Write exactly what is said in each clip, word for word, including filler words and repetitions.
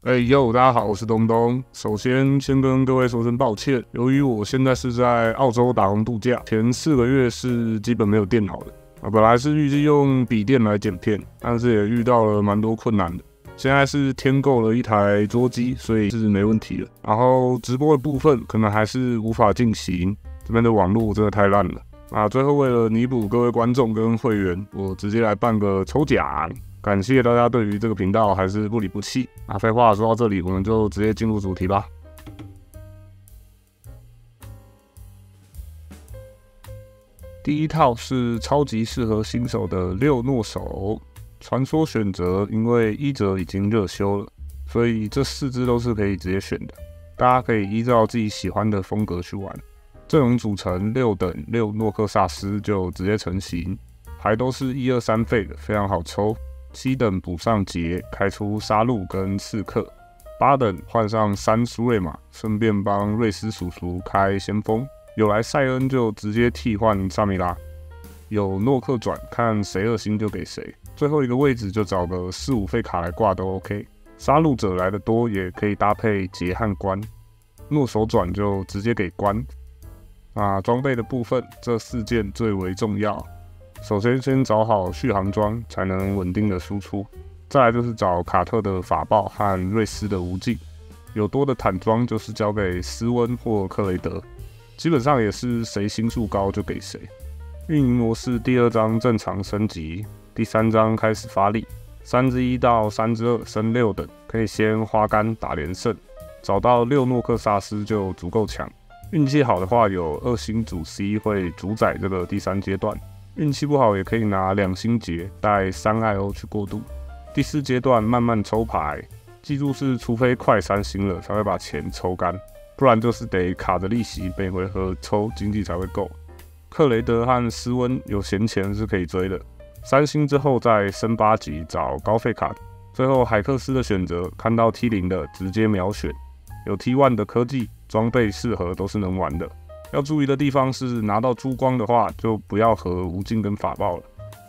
哎呦，大家好，我是东东。首先，先跟各位说声抱歉，由于我现在是在澳洲打工度假，前四个月是基本没有电脑的啊。本来是预计用笔电来剪片，但是也遇到了蛮多困难的。现在是添购了一台桌机，所以是没问题了。然后直播的部分可能还是无法进行，这边的网络真的太烂了。啊，最后为了弥补各位观众跟会员，我直接来办个抽奖。感谢大家对于这个频道还是不离不弃啊！废话说到这里，我们就直接进入主题吧。第一套是超级适合新手的六诺手传说选择，因为一折已经热修了，所以这四只都是可以直接选的。大家可以依照自己喜欢的风格去玩。阵容组成六等六诺克萨斯就直接成型，牌都是一二三费的，非常好抽。七等补上劫，开出杀戮跟刺客；八等换上三苏瑞玛，顺便帮瑞斯叔叔开先锋。有来塞恩就直接替换萨米拉。有诺克转，看谁二星就给谁。最后一个位置就找个四五费卡来挂都 OK。杀戮者来的多，也可以搭配劫和关。诺手转就直接给关。啊，装备的部分，这四件最为重要。首先，先找好续航装，才能稳定的输出。再来就是找卡特的法爆和瑞斯的无尽。有多的坦装就是交给斯温或克雷德，基本上也是谁星数高就给谁。运营模式第二章正常升级，第三章开始发力。三之一到三之二升六等，可以先花干打连胜，找到六诺克萨斯就足够强。运气好的话，有二星主 C 会主宰这个第三阶段。运气不好也可以拿两星劫带三 I O 去过渡。第四阶段慢慢抽牌，记住是除非快三星了才会把钱抽干，不然就是得卡着利息每回合抽经济才会够。克雷德和斯温有闲钱是可以追的，三星之后再升八级找高费卡。最后海克斯的选择，看到 T 零 的直接秒选，有 T 一 的科技装备适合都是能玩的。要注意的地方是，拿到珠光的话，就不要和无尽跟法爆了。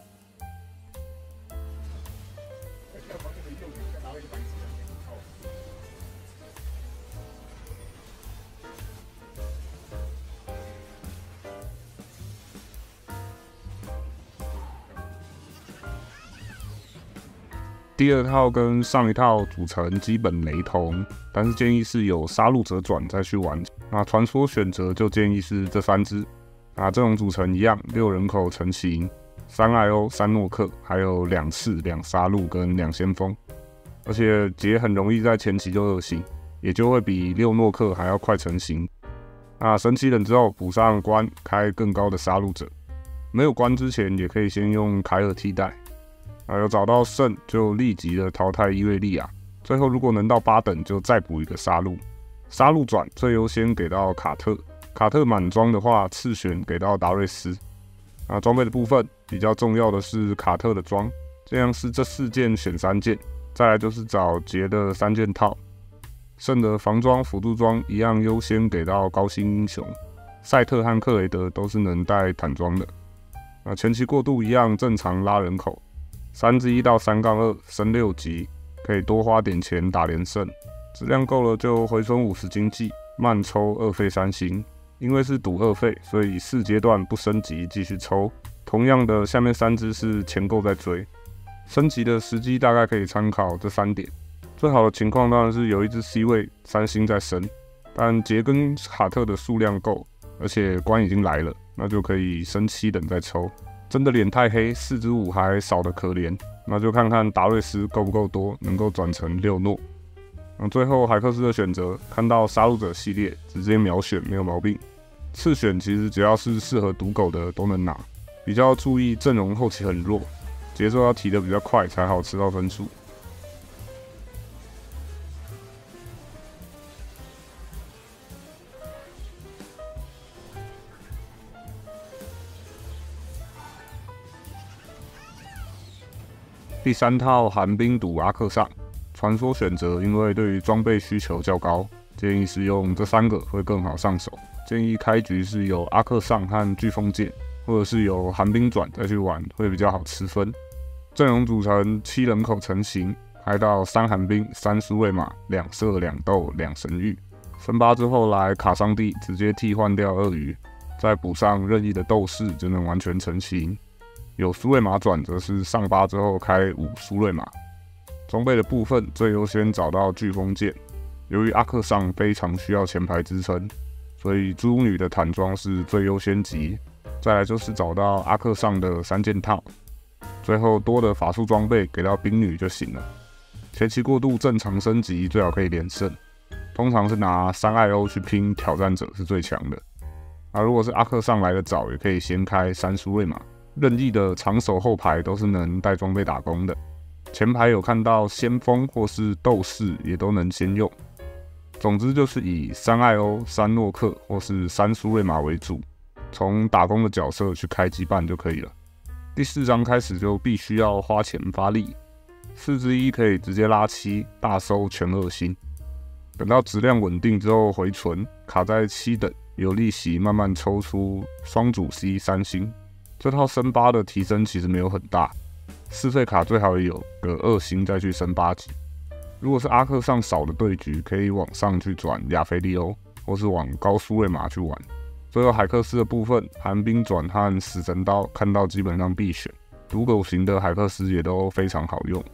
第二套跟上一套组成基本雷同，但是建议是有杀戮者转再去玩。那传说选择就建议是这三只。啊，阵容组成一样，六人口成型，三 I O 三诺克，还有两刺两杀戮跟两先锋。而且劫很容易在前期就二星，也就会比六诺克还要快成型。那升七等之后补上关，开更高的杀戮者。没有关之前也可以先用凯尔替代。啊，有找到胜就立即的淘汰伊瑞利亚，最后如果能到八等就再补一个杀戮，杀戮转最优先给到卡特，卡特满装的话次选给到达瑞斯。啊，装备的部分比较重要的是卡特的装，这样是这四件选三件，再来就是找杰的三件套，胜的防装辅助装一样优先给到高星英雄，赛特和克雷德都是能带坦装的。啊，前期过渡一样正常拉人口。三之一到三杠二升六级，可以多花点钱打连胜，质量够了就回存五十经济，慢抽二费三星。因为是赌二费，所以四阶段不升级继续抽。同样的，下面三只是钱够再追，升级的时机大概可以参考这三点。最好的情况当然是有一只 C 位三星再升，但杰跟卡特的数量够，而且关已经来了，那就可以升七等再抽。真的脸太黑，四之五还少得可怜，那就看看达瑞斯够不够多，能够转成六诺。那最后海克斯的选择，看到杀戮者系列直接秒选没有毛病。次选其实只要是适合赌狗的都能拿，比较注意阵容后期很弱，节奏要提得比较快才好吃到分数。第三套寒冰赌阿克萨传说选择，因为对于装备需求较高，建议是用这三个会更好上手。建议开局是有阿克萨和飓风剑，或者是有寒冰转再去玩，会比较好吃分。阵容组成七人口成型， 开到三寒冰、三苏瑞玛、两色两斗、两神域。升八之后来卡桑蒂，直接替换掉鳄鱼，再补上任意的斗士就能完全成型。有苏瑞玛转则是上八之后开五苏瑞玛。装备的部分最优先找到飓风剑，由于阿克上非常需要前排支撑，所以猪女的坦装是最优先级。再来就是找到阿克上的三件套，最后多的法术装备给到冰女就行了。前期过渡正常升级最好可以连胜，通常是拿三 I O 去拼挑战者是最强的。啊，如果是阿克上来的早，也可以先开三苏瑞玛。任意的长手后排都是能带装备打工的，前排有看到先锋或是斗士也都能先用。总之就是以三 I O、三诺克或是三苏瑞玛为主，从打工的角色去开羁绊就可以了。第四章开始就必须要花钱发力，四之一可以直接拉七，大收全二星。等到质量稳定之后回存，卡在七等，有利息慢慢抽出双主 C 三星。这套升八的提升其实没有很大，四费卡最好也有个二星再去升八级。如果是阿克上少的对局，可以往上去转亚菲利欧，或是往高苏瑞玛去玩。最后海克斯的部分，寒冰转和死神刀看到基本上必选，毒狗型的海克斯也都非常好用。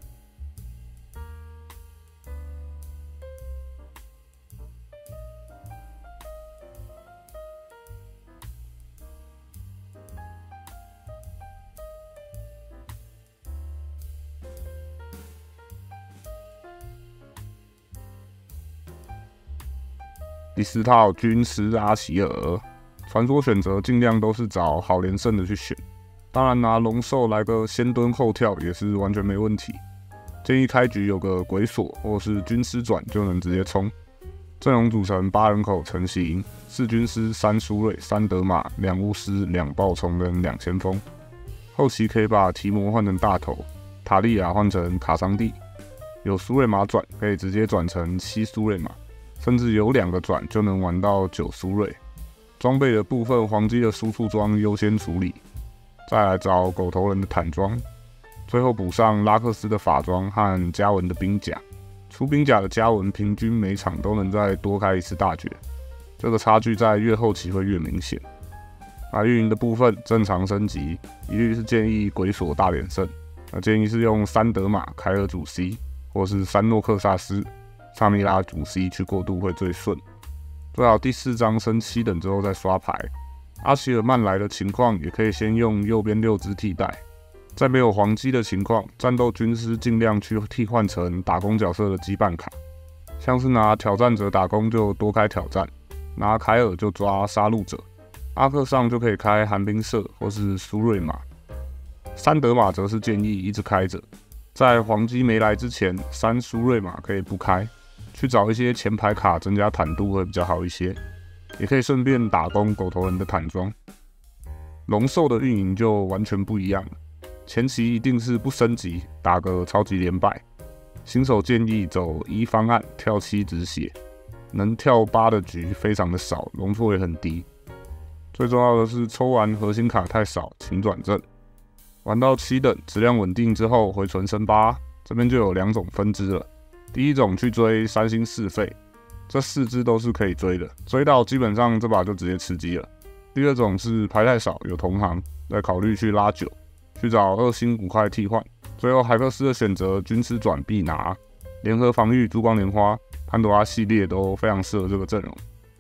第四套军师阿奇尔，传说选择尽量都是找好连胜的去选，当然拿龙兽来个先蹲后跳也是完全没问题。建议开局有个鬼锁或是军师转就能直接冲。阵容组成八人口成型，四军师、三苏瑞、三德玛、两巫师、两暴冲跟两先锋。后期可以把提摩换成大头，塔利亚换成卡桑蒂，有苏瑞玛转可以直接转成七苏瑞玛。甚至有两个转就能玩到九苏瑞。装备的部分，黄金的输出装优先处理，再来找狗头人的坦装，最后补上拉克斯的法装和嘉文的兵甲。出兵甲的嘉文平均每场都能再多开一次大绝，这个差距在越后期会越明显。那运营的部分正常升级，一律是建议鬼锁大连胜。那建议是用三德玛凯尔主 C， 或是三诺克萨斯。萨米拉主 C 去过渡会最顺，最好第四章升七等之后再刷牌。阿奇尔曼来的情况，也可以先用右边六只替代。在没有黄鸡的情况，战斗军师尽量去替换成打工角色的羁绊卡，像是拿挑战者打工就多开挑战，拿凯尔就抓杀戮者。阿克上就可以开寒冰社或是苏瑞玛，三德玛则是建议一直开着，在黄鸡没来之前，三苏瑞玛可以不开。去找一些前排卡增加坦度会比较好一些，也可以顺便打工狗头人的坦装。龙兽的运营就完全不一样了，前期一定是不升级，打个超级连败。新手建议走一方案，跳七止血，能跳八的局非常的少，容错也很低。最重要的是抽完核心卡太少，请转正。玩到七等，质量稳定之后回存升八，这边就有两种分支了。第一种去追三星四费，这四只都是可以追的，追到基本上这把就直接吃鸡了。第二种是牌太少，有同行，再考虑去拉九，去找二星五块替换。最后海克斯的选择军师转必拿，联合防御、珠光莲花、潘多拉系列都非常适合这个阵容。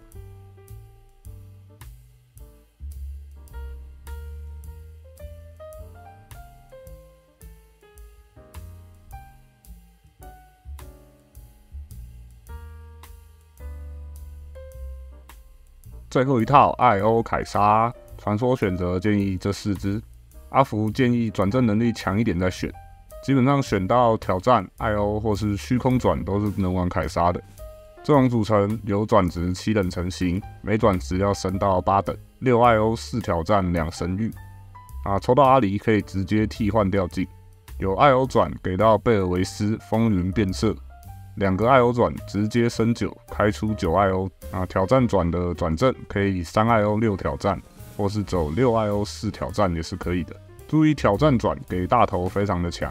最后一套艾欧凯莎传说选择建议这四只，阿福建议转正能力强一点再选，基本上选到挑战、艾欧或是虚空转都是能玩凯莎的。阵容组成有转职七等成型，每转职要升到八等，六艾欧四挑战两神域。啊，抽到阿狸可以直接替换掉镜，有艾欧转给到贝尔维斯风云变色。两个艾欧转直接升九，开出九艾欧啊！挑战转的转正可以三艾欧六挑战，或是走六艾欧四挑战也是可以的。注意挑战转给大头非常的强，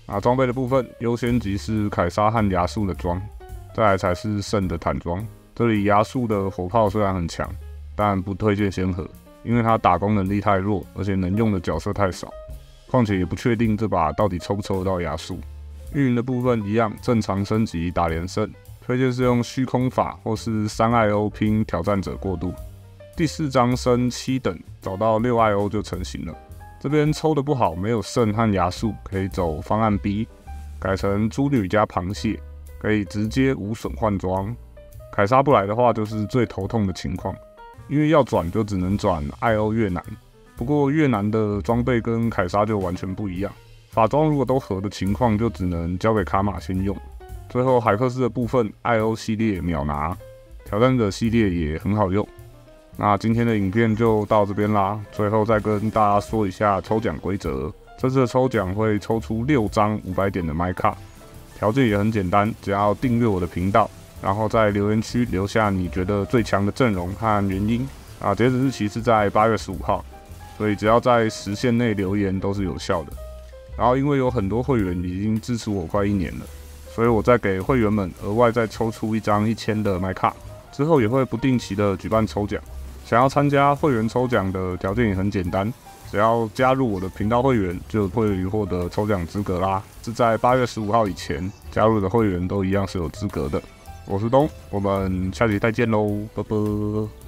啊，装备的部分优先级是凯撒和亚速的装，再来才是圣的坦装。这里亚速的火炮虽然很强，但不推荐先河，因为它打工能力太弱，而且能用的角色太少，况且也不确定这把到底抽不抽得到亚速。运营的部分一样，正常升级打连胜，推荐是用虚空法或是三 I O 拼挑战者过渡。第四章升七等，找到六 I O 就成型了。这边抽的不好，没有圣和亚速，可以走方案 B， 改成猪女加螃蟹，可以直接无损换装。凯撒不来的话，就是最头痛的情况，因为要转就只能转 I O 越南。不过越南的装备跟凯撒就完全不一样，法装如果都合的情况，就只能交给卡玛先用。最后海克斯的部分 ，I O 系列秒拿，挑战者系列也很好用。那今天的影片就到这边啦，最后再跟大家说一下抽奖规则。这次的抽奖会抽出六张五百点的麦卡，条件也很简单，只要订阅我的频道，然后在留言区留下你觉得最强的阵容和原因。啊，截止日期是在八月十五号，所以只要在时限内留言都是有效的。然后因为有很多会员已经支持我快一年了，所以我再给会员们额外再抽出一张一千的麦卡，之后也会不定期的举办抽奖。想要参加会员抽奖的条件也很简单，只要加入我的频道会员，就会获得抽奖资格啦。是在八月十五号以前加入的会员都一样是有资格的。我是东，我们下期再见喽，拜拜。